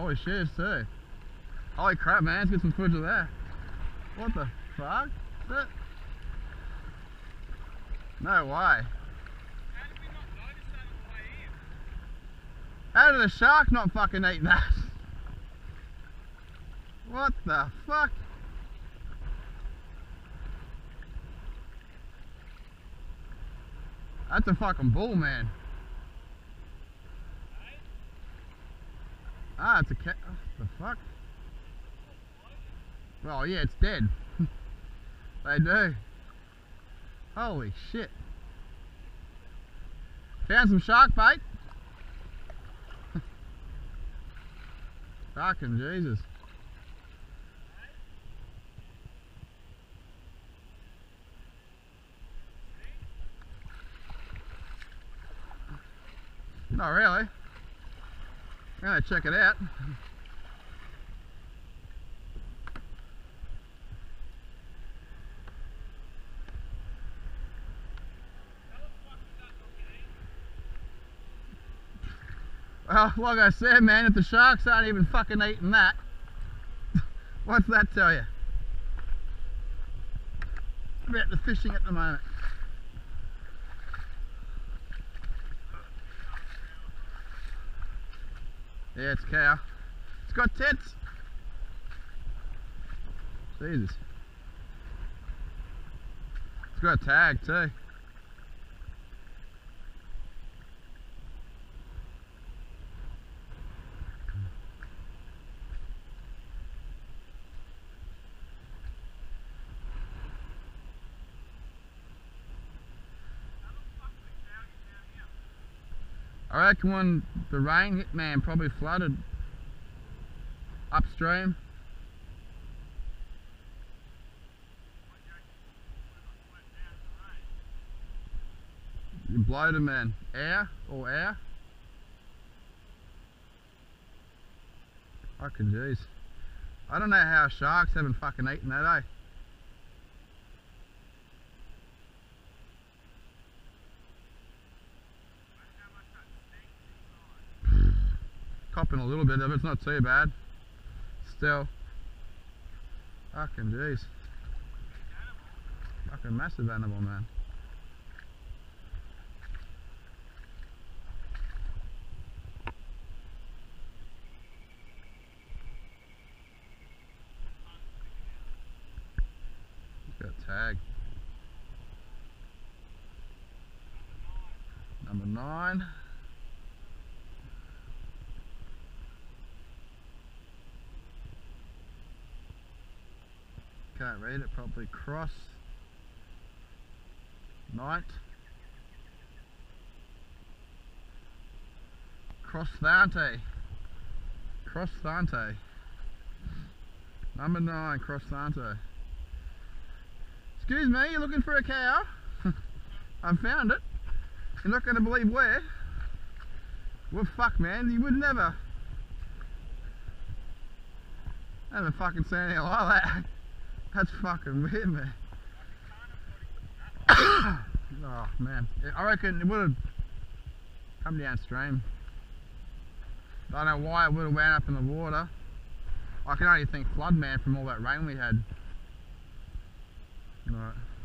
Holy shit, too. Holy crap, man, let's get some footage of that. What the fuck? Is that? No way. How did we not notice that on the way in? How did a shark not fucking eat that? What the fuck? That's a fucking bull, man. Ah, it's a cat. What the fuck? Well, yeah, it's dead. They do. Holy shit. Found some shark bait. Fucking Jesus. Not really. I'm gonna check it out. Well, like I said, man, if the sharks aren't even fucking eating that, what's that tell you? About the fishing at the moment. Yeah, it's cow. It's got tits. Jesus. It's got a tag too. I reckon when the rain hit, man, probably flooded upstream. You blowed them, man. Air or air? Fucking jeez. I don't know how sharks haven't fucking eaten that, eh? Copping a little bit of it, it's not too bad. Still. Fucking jeez. Fucking massive animal, man. Got a tag. Number 9. Can't read it properly. Cross Night. Crossthante. Crossthante. Number 9, Crossthante. Excuse me, you're looking for a cow? I found it. You're not going to believe where. Well, fuck, man, you would never. I haven't fucking seen anything like that. That's fucking weird, man. Oh, man. I reckon it would have come downstream. I don't know why it would have wound up in the water. I can only think flood, man, from all that rain we had. Right.